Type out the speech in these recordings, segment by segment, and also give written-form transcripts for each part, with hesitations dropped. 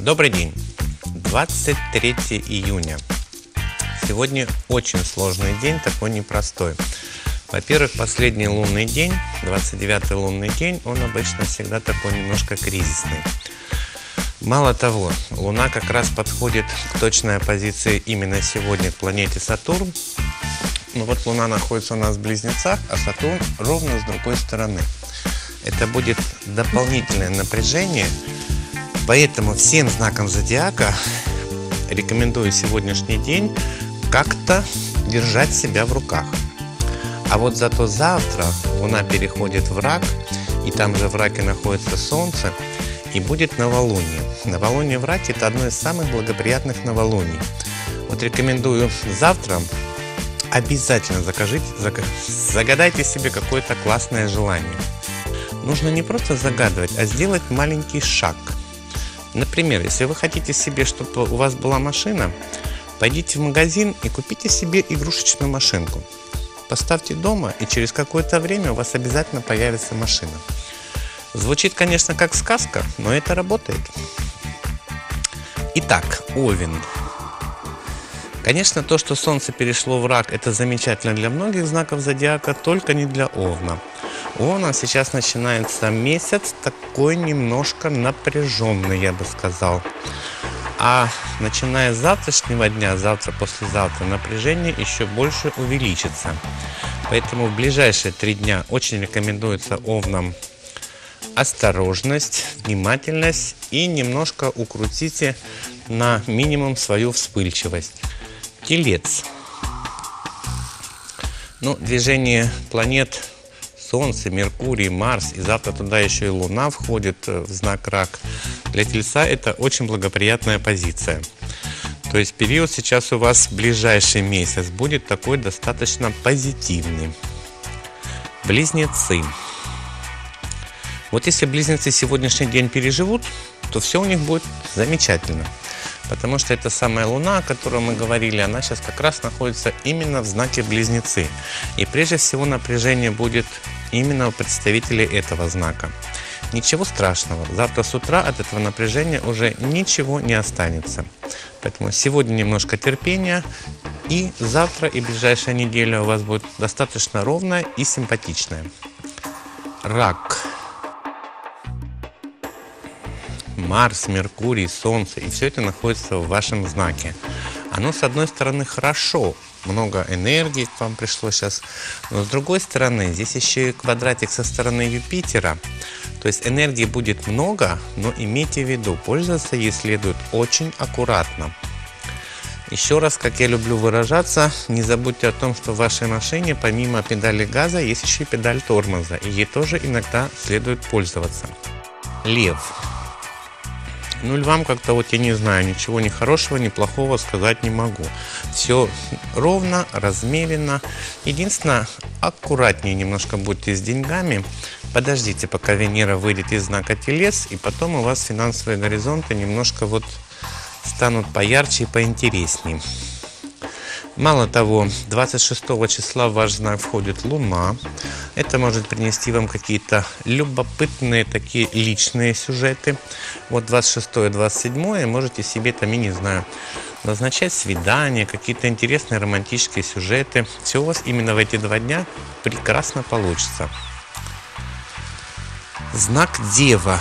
Добрый день! 23 июня. Сегодня очень сложный день, такой непростой. Во-первых, последний лунный день, 29-й лунный день, он обычно всегда такой немножко кризисный. Мало того, Луна как раз подходит к точной оппозиции именно сегодня к планете Сатурн. Но вот Луна находится у нас в Близнецах, а Сатурн ровно с другой стороны. Это будет дополнительное напряжение, поэтому всем знакам зодиака рекомендую сегодняшний день как-то держать себя в руках. А вот зато завтра Луна переходит в Рак, и там же в Раке находится Солнце, и будет новолуние. Новолуние в Раке – это одно из самых благоприятных новолуний. Вот рекомендую завтра обязательно загадайте себе какое-то классное желание. Нужно не просто загадывать, а сделать маленький шаг. Например, если вы хотите себе, чтобы у вас была машина, пойдите в магазин и купите себе игрушечную машинку. Поставьте дома, и через какое-то время у вас обязательно появится машина. Звучит, конечно, как сказка, но это работает. Итак, Овен. Конечно, то, что Солнце перешло в Рак, это замечательно для многих знаков зодиака, только не для Овна. У Овна сейчас начинается месяц такой немножко напряженный, я бы сказал. А начиная с завтрашнего дня, завтра-послезавтра, напряжение еще больше увеличится. Поэтому в ближайшие 3 дня очень рекомендуется Овнам осторожность, внимательность и немножко укрутите на минимум свою вспыльчивость. Телец. Движение планет Солнце, Меркурий, Марс, и завтра туда еще и Луна входит в знак Рак. Для Тельца это очень благоприятная позиция. То есть период сейчас у вас в ближайший месяц будет такой достаточно позитивный. Близнецы. Вот если Близнецы сегодняшний день переживут, то все у них будет замечательно. Потому что эта самая Луна, о которой мы говорили, она сейчас как раз находится именно в знаке Близнецы. И прежде всего напряжение будет именно у представителей этого знака. Ничего страшного. Завтра с утра от этого напряжения уже ничего не останется. Поэтому сегодня немножко терпения. И завтра и ближайшая неделя у вас будет достаточно ровная и симпатичная. Рак. Марс, Меркурий, Солнце, и все это находится в вашем знаке. Оно, с одной стороны, хорошо, много энергии к вам пришло сейчас, но с другой стороны, здесь еще и квадратик со стороны Юпитера. То есть энергии будет много, но имейте в виду, пользоваться ей следует очень аккуратно. Еще раз, как я люблю выражаться, не забудьте о том, что в вашей машине помимо педали газа есть еще и педаль тормоза, и ей тоже иногда следует пользоваться. Лев. Львам как-то я не знаю, ничего ни хорошего, ни плохого сказать не могу. Все ровно, размеренно. Единственное, аккуратнее немножко будьте с деньгами. Подождите, пока Венера выйдет из знака Телец, и потом у вас финансовые горизонты немножко станут поярче и поинтереснее. Мало того, 26 числа в ваш знак входит Луна. Это может принести вам какие-то любопытные такие личные сюжеты. 26-27 можете себе назначать свидания, какие-то интересные романтические сюжеты. Все у вас именно в эти 2 дня прекрасно получится. Знак Дева.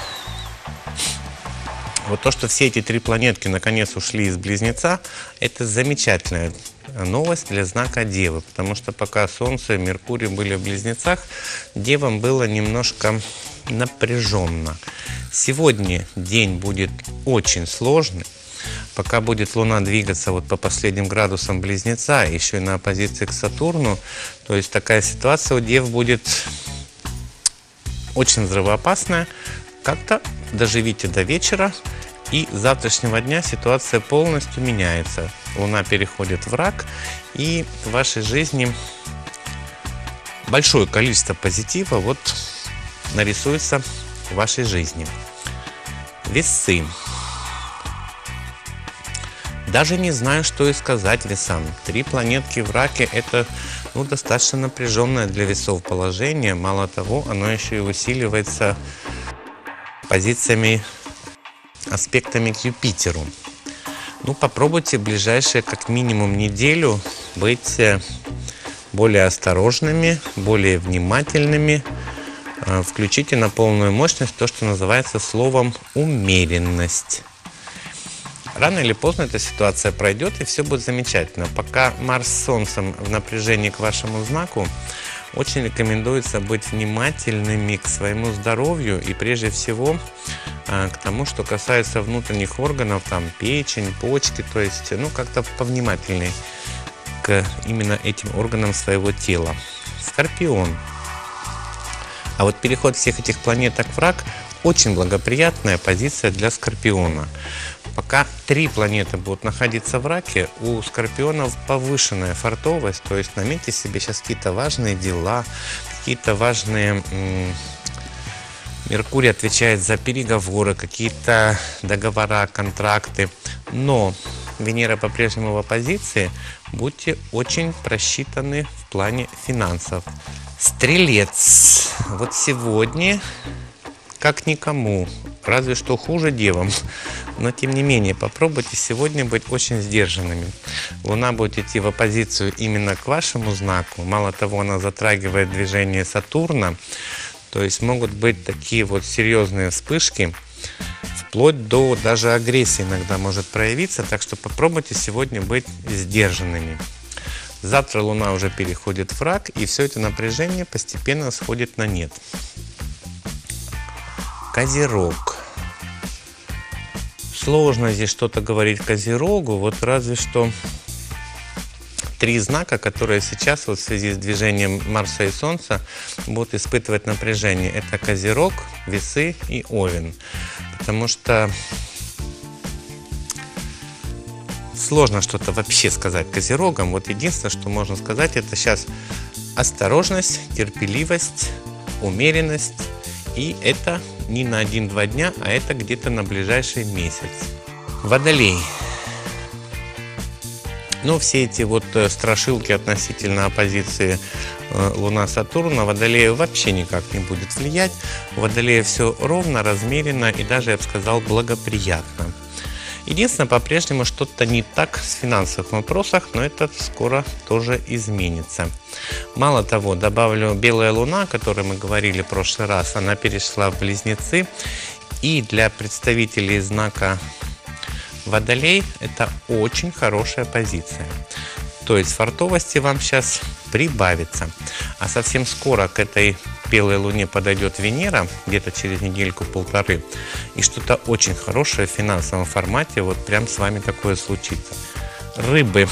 То, что все эти 3 планетки наконец ушли из Близнеца, это замечательная новость для знака Девы, потому что пока Солнце и Меркурий были в Близнецах, Девам было немножко напряженно. Сегодня день будет очень сложный, пока будет Луна двигаться по последним градусам Близнеца, еще и на оппозиции к Сатурну, то есть такая ситуация у Дев будет очень взрывоопасная. Как-то доживите до вечера, и с завтрашнего дня ситуация полностью меняется. Луна переходит в Рак, и в вашей жизни большое количество позитива нарисуется в вашей жизни. Весы. Даже не знаю, что и сказать весам. 3 планетки в Раке – это достаточно напряженное для весов положение. Мало того, оно еще и усиливается позициями аспектами к Юпитеру. Ну, попробуйте в ближайшие как минимум неделю быть более осторожными, более внимательными. Включите на полную мощность то, что называется словом «умеренность». Рано или поздно эта ситуация пройдет, и все будет замечательно. Пока Марс с Солнцем в напряжении к вашему знаку, очень рекомендуется быть внимательными к своему здоровью и прежде всего к тому, что касается внутренних органов, там печень, почки, то есть, ну, как-то повнимательней к именно этим органам своего тела. Скорпион. А вот переход всех этих планеток в Рак очень благоприятная позиция для Скорпиона. Пока 3 планеты будут находиться в Раке, у Скорпионов повышенная фартовость, то есть наметьте себе сейчас какие-то важные дела, какие-то важные... Меркурий отвечает за переговоры, какие-то договора, контракты, но Венера по-прежнему в оппозиции, будьте очень просчитаны в плане финансов. Стрелец. Вот сегодня, как никому, разве что хуже девам, но тем не менее, попробуйте сегодня быть очень сдержанными. Луна будет идти в оппозицию именно к вашему знаку. Мало того, она затрагивает движение Сатурна, то есть могут быть такие вот серьезные вспышки, вплоть до даже агрессии иногда может проявиться, так что попробуйте сегодня быть сдержанными. Завтра Луна уже переходит в Рак, и все это напряжение постепенно сходит на нет. Козерог. Сложно здесь что-то говорить Козерогу, вот разве что 3 знака, которые сейчас вот в связи с движением Марса и Солнца будут испытывать напряжение. Это Козерог, Весы и Овен. Потому что сложно что-то вообще сказать Козерогам. Вот единственное, что можно сказать, это сейчас осторожность, терпеливость, умеренность. И это не на 1-2 дня, а это где-то на ближайший месяц. Водолей. Но все эти вот страшилки относительно оппозиции Луна-Сатурн на Водолея вообще никак не будет влиять. У Водолея все ровно, размеренно и даже, я бы сказал, благоприятно. Единственное, по-прежнему что-то не так в финансовых вопросах, но это скоро тоже изменится. Мало того, добавлю, белая Луна, о которой мы говорили в прошлый раз, она перешла в Близнецы. И для представителей знака Водолей это очень хорошая позиция. То есть фартовости вам сейчас прибавится. А совсем скоро к этой белой Луне подойдет Венера, где-то через недельку-полторы. И что-то очень хорошее в финансовом формате, вот прям с вами такое случится. Рыбы.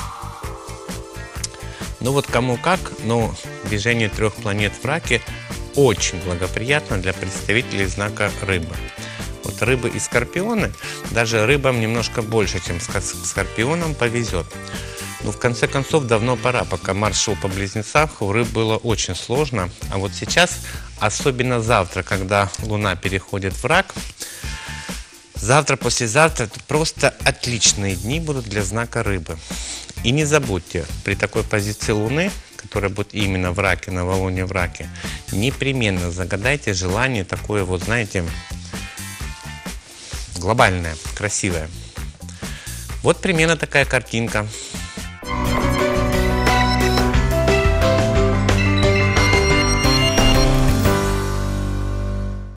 Ну вот кому как, но движение 3 планет в Раке очень благоприятно для представителей знака Рыбы. Вот рыбы и скорпионы, даже рыбам немножко больше, чем скорпионам повезет. Но в конце концов давно пора, пока Марс шел по Близнецах, у рыб было очень сложно. А вот сейчас, особенно завтра, когда Луна переходит в Рак, завтра, послезавтра просто отличные дни будут для знака Рыбы. И не забудьте, при такой позиции Луны, которая будет именно в Раке, новолуние в Раке, непременно загадайте желание такое вот, знаете, глобальное, красивое. Вот примерно такая картинка.